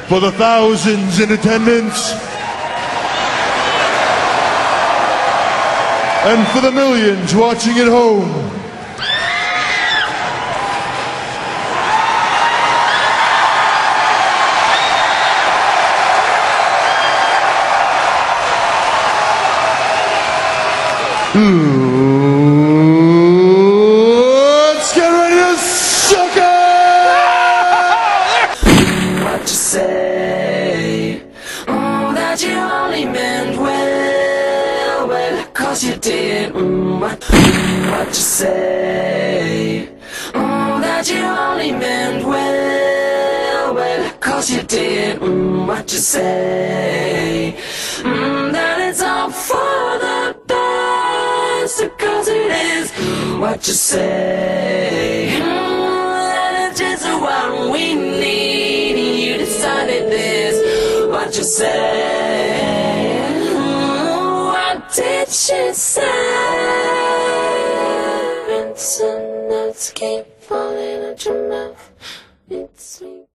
for the thousands in attendance, and for the millions watching at home. Let's get ready to suck it! What you say? Oh, that you only meant well, well, 'cause you did. What you say? Oh, that you only meant well, well, 'cause you did. What you say? That it's all for the best, because it is. What you say? That it's just what we need. You decided this. What you say? What did she say? And some notes keep falling out your mouth. It's sweet.